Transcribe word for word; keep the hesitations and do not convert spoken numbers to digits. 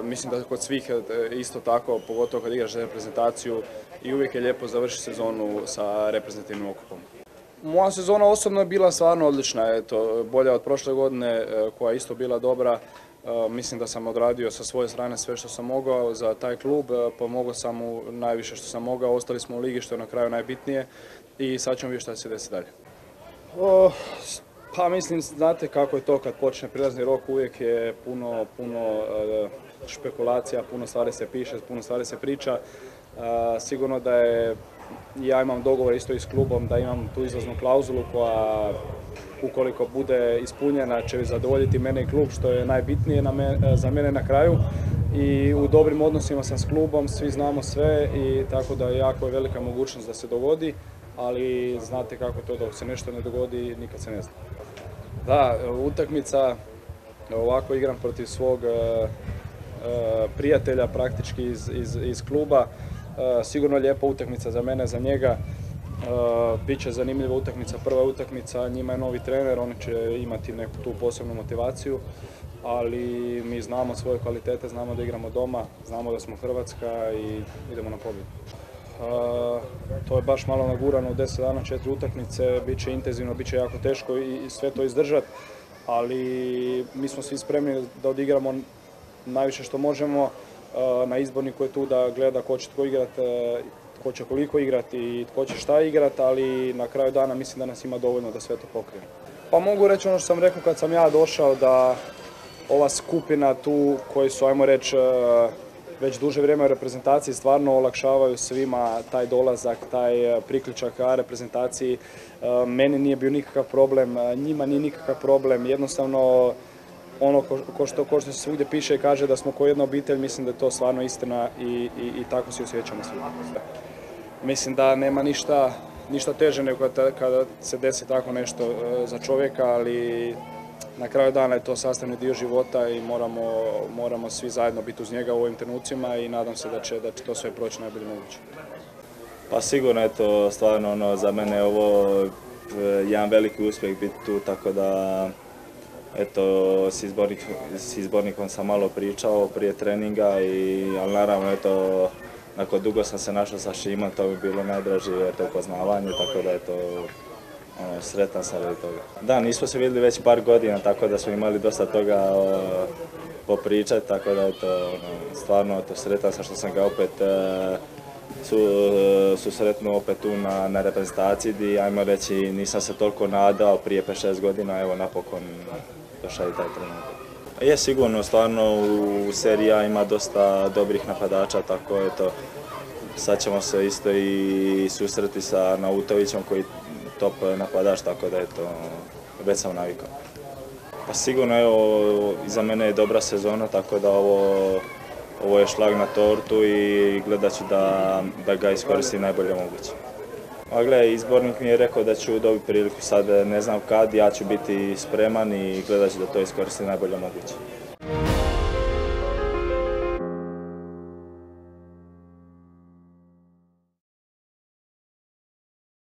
mislim da kod svih isto tako, pogotovo kad igraš za reprezentaciju i uvijek je lijepo završiti sezonu sa reprezentativnim okupom. Moja sezona osobno je bila stvarno odlična, eto, bolja od prošle godine koja je isto bila dobra. Mislim da sam odradio sa svoje strane sve što sam mogao za taj klub, pomogao sam mu najviše što sam mogao, ostali smo u ligi što je na kraju najbitnije i sad ćemo vidjeti šta će se desiti dalje. O, pa mislim, znate kako je to kad počne prilazni rok, uvijek je puno, puno špekulacija, puno stvari se piše, puno stvari se priča. Sigurno da je, ja imam dogovor isto i s klubom da imam tu izlaznu klauzulu koja ukoliko bude ispunjena će zadovoljiti mene i klub što je najbitnije na me, za mene na kraju. I u dobrim odnosima sam s klubom, svi znamo sve i tako da jako je velika mogućnost da se dogodi, ali znate kako to dok se nešto ne dogodi nikad se ne zna. Da, utakmica, ovako igram protiv svog uh, prijatelja praktički iz, iz, iz kluba, uh, sigurno lijepa utakmica za mene, za njega. Uh, Biće zanimljiva utakmica, prva utakmica, njima je novi trener, oni će imati neku tu posebnu motivaciju, ali mi znamo svoje kvalitete, znamo da igramo doma, znamo da smo Hrvatska i idemo na pobjedu. Uh, to je baš malo nagurano u deset dana, četiri utakmice, bit će intenzivno, bit će jako teško i, i sve to izdržati, ali mi smo svi spremni da odigramo najviše što možemo. Uh, na izborniku je tu da gleda ko će tko igrati, uh, tko će koliko igrati i tko će šta igrati, ali na kraju dana mislim da nas ima dovoljno da sve to pokrijemo. Pa mogu reći ono što sam rekao kad sam ja došao, da ova skupina tu koji su, ajmo reći, već duže vrijeme u reprezentaciji stvarno olakšavaju svima taj dolazak, taj priključak ka reprezentaciji. Meni nije bio nikakav problem, njima nije nikakav problem, jednostavno ono ko, ko, što, ko što se svugdje piše i kaže da smo ko jedna obitelj, mislim da je to stvarno istina i, i, i tako se osjećamo svi. Mislim da nema ništa, ništa teže nego kada, kada se desi tako nešto za čovjeka, ali na kraju dana je to sastavni dio života i moramo, moramo svi zajedno biti uz njega u ovim trenucima i nadam se da će, da će to sve proći najbolje moguće. Pa sigurno je to stvarno ono, za mene je ovo jedan veliki uspjeh biti tu, tako da eto, s, izbornik, s izbornikom sam malo pričao prije treninga, i, ali naravno eto, nakon dugo sam se našao sa Šimom, to bi bilo najdraže eto, upoznavanje, tako da eto, ono, sretan sam radi toga. Da, nismo se vidjeli već par godina, tako da smo imali dosta toga o, popričati, tako da eto, ono, stvarno eto, sretan sam što sam ga opet e, su, susretnuo opet tu na, na reprezentaciji, gdje, ajmo reći, nisam se toliko nadao prije pet šest godina, evo napokon došao i taj trenutak. Je sigurno, stvarno u seriji A ima dosta dobrih napadača, tako eto, sad ćemo se isto i susreti sa Nautovićem koji je top napadač, tako da eto, već sam navikao. Pa sigurno, evo, iza mene je dobra sezona, tako da ovo, ovo je šlag na tortu i gledat ću da, da ga iskoristim najbolje moguće. A gle, izbornik mi je rekao da ću dobiti priliku, sad ne znam kad, ja ću biti spreman i gledat ću da to iskoristim najbolje moguće.